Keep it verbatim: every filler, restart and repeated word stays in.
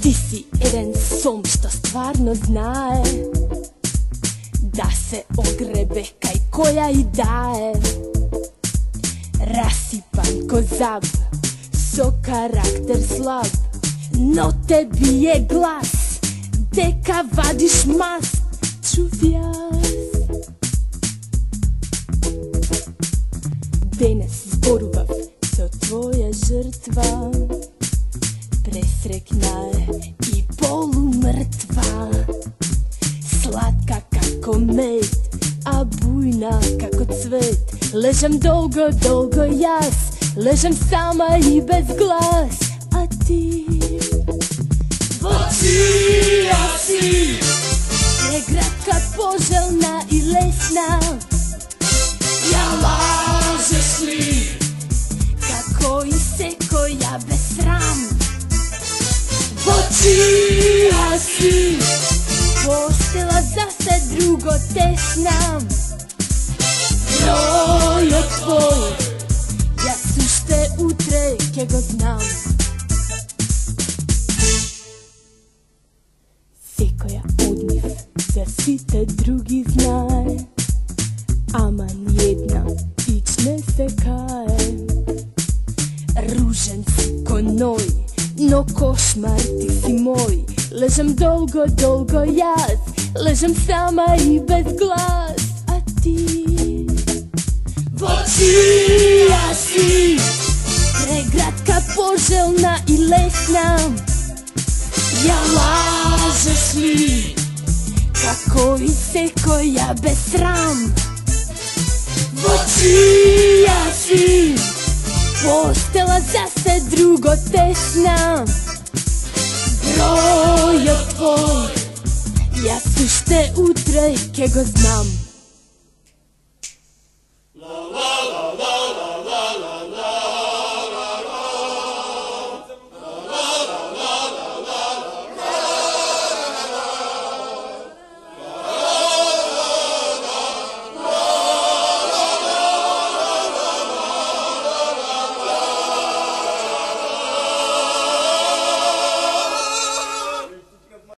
Ti si jedan som što stvarno znaje da se ogrebe kaj koja i daje. Rasipan ko zab, so karakter slab, no tebi je glas, deka vadiš mast, čuvjas. Danas zboruvav so tvoja žrtva, presrekna je i polumrtva. Slatka kako med, a bujna kako cvet. Ležem dolgo, dolgo jaz, ležem sama i bez glas. A ti, cija si, pregratka, poželjna i lesna. Ja lažeš li, kako i seko ja bez sram. Cija si, postela zase drugo tesna. Brojo tvoj, ja sušte utre, ke go znam. Seko ja odmiv, da si te drugi znaje. Aman jedna, ić ne se kaje. Ružen si ko noj, no košmar ti si moj. Ležem dolgo, dolgo jaz, ležem sama i bez glas. A ti, cija si, pregratka, poželjna i lesna. Ja lažeš li, kako i seko ja bez sram. Cija si, postela zase drugo tesna. Brojo tvoj, ja sušte utre, ke go znam.